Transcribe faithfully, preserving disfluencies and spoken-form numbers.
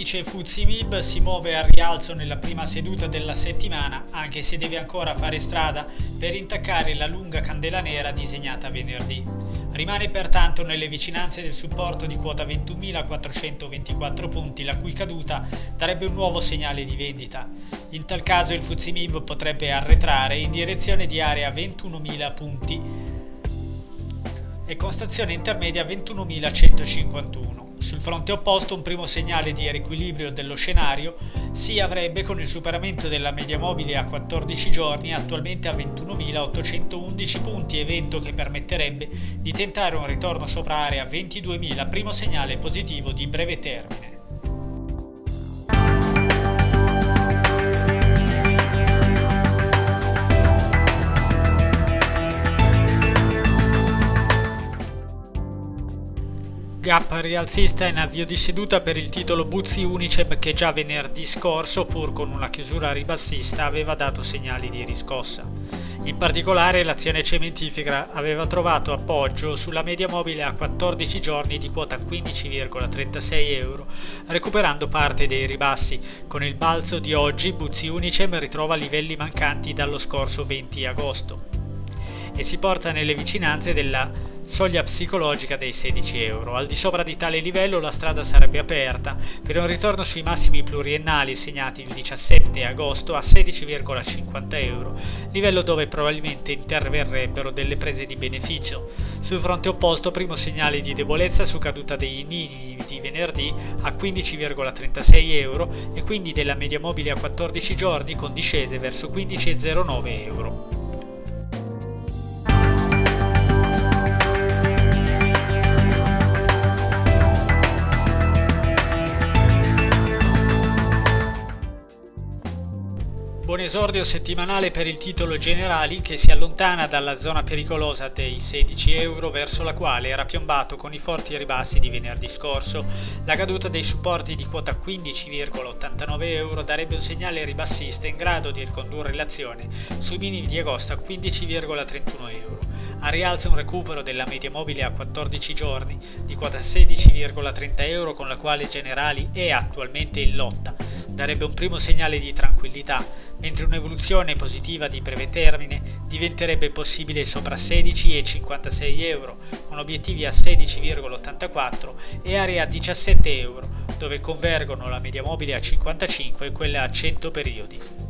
L'indice F T S E M I B si muove al rialzo nella prima seduta della settimana, anche se deve ancora fare strada per intaccare la lunga candela nera disegnata venerdì. Rimane pertanto nelle vicinanze del supporto di quota ventunomilaquattrocentoventiquattro punti, la cui caduta darebbe un nuovo segnale di vendita. In tal caso il F T S E M I B potrebbe arretrare in direzione di area ventunomila punti e con stazione intermedia ventunomilacentocinquantuno. Sul fronte opposto un primo segnale di riequilibrio dello scenario si avrebbe con il superamento della media mobile a quattordici giorni, attualmente a ventunomilaottocentoundici punti, evento che permetterebbe di tentare un ritorno sopra area ventiduemila, primo segnale positivo di breve termine. Gap rialzista in avvio di seduta per il titolo Buzzi Unicem, che già venerdì scorso, pur con una chiusura ribassista, aveva dato segnali di riscossa. In particolare l'azione cementifera aveva trovato appoggio sulla media mobile a quattordici giorni di quota quindici virgola trentasei euro, recuperando parte dei ribassi. Con il balzo di oggi Buzzi Unicem ritrova livelli mancanti dallo scorso venti agosto e si porta nelle vicinanze della soglia psicologica dei sedici euro. Al di sopra di tale livello la strada sarebbe aperta per un ritorno sui massimi pluriennali segnati il diciassette agosto a sedici virgola cinquanta euro, livello dove probabilmente interverrebbero delle prese di beneficio. Sul fronte opposto primo segnale di debolezza su caduta dei minimi di venerdì a quindici virgola trentasei euro e quindi della media mobile a quattordici giorni con discese verso quindici virgola zero nove euro. Buon esordio settimanale per il titolo Generali, che si allontana dalla zona pericolosa dei sedici euro verso la quale era piombato con i forti ribassi di venerdì scorso. La caduta dei supporti di quota quindici virgola ottantanove euro darebbe un segnale ribassista in grado di ricondurre l'azione sui minimi di agosto a quindici virgola trentuno euro. A rialzo un recupero della media mobile a quattordici giorni di quota sedici virgola trenta euro, con la quale Generali è attualmente in lotta. Darebbe un primo segnale di tranquillità, mentre un'evoluzione positiva di breve termine diventerebbe possibile sopra sedici virgola cinquantasei euro, con obiettivi a sedici virgola ottantaquattro e area diciassette euro, dove convergono la media mobile a cinquantacinque e quella a cento periodi.